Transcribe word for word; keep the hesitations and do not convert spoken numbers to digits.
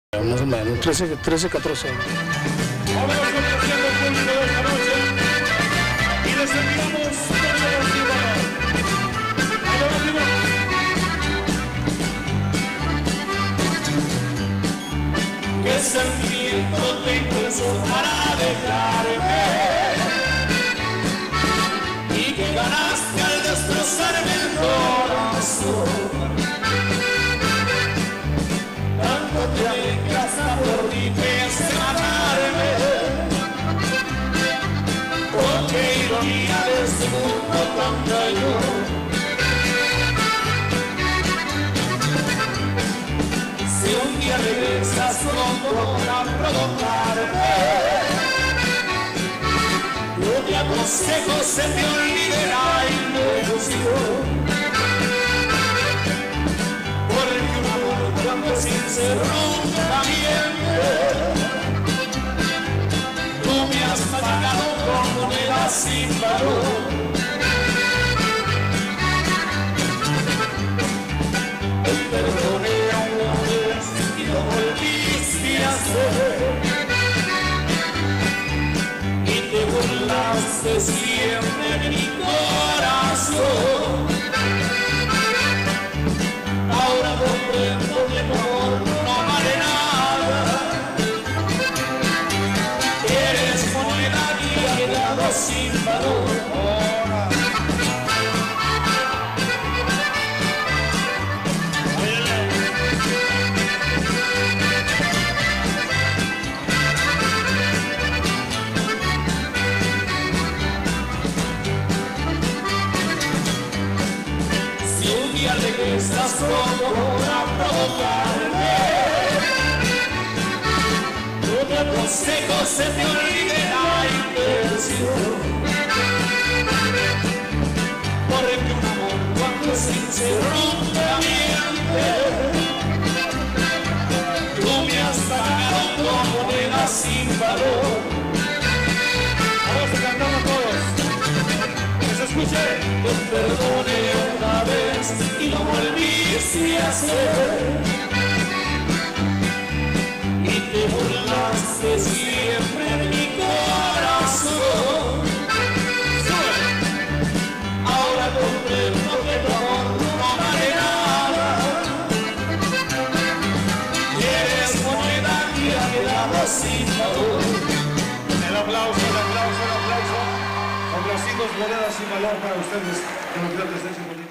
Más o menos, trece, trece, catorce años. Vámonos complaciendo el público de esta noche y les enviamos una deportiva. Deportiva. ¿Qué sentimiento tengo eso para dejarme? Y que ganaste al destrozarme el corazón. Tanto te alejas por ti, pensé matarme. Oh, qué ironía de este mundo tan cañón. Si un día regresas pronto para provocarme, yo te aconsejo se te olvide la ilusión. Cuando sincero también tú me has pagado con monedas sin valor. Te perdoné una vez y lo volviste a hacer, y te burlaste siempre de mi corazón. Ahora comprendo que tu amor no vale nada. Eres moneda que ha quedado sin valor. Si un día regresas como para provocarme, yo te aconsejo se te olvide la intención. Porque un amor cuando es sincero nunca miente. Tú me has pagado con monedas sin valor. Vamos a cantarlo todos. Que se escuche. Te perdoné una vez y lo volviste a hacer, y te burlaste siempre de mi corazón. Ahora comprendo que tu amor no vale nada. Eres moneda que ha quedado sin valor. El aplauso, el aplauso, el aplauso. Complacidos, monedas sin valor para ustedes, que nos vean desde ese bonito.